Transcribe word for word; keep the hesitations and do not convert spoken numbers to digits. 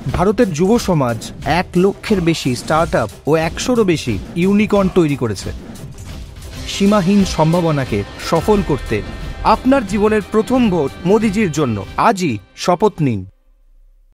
ভারতের যুব সমাজ এক লক্ষের বেশি স্টার্টআপ ও একশোরও বেশি ইউনিকর্ন তৈরি করেছে। সীমাহীন সম্ভাবনাকে সফল করতে আপনার জীবনের প্রথম ভোট মোদিজির জন্য। আজই শপথ নিন।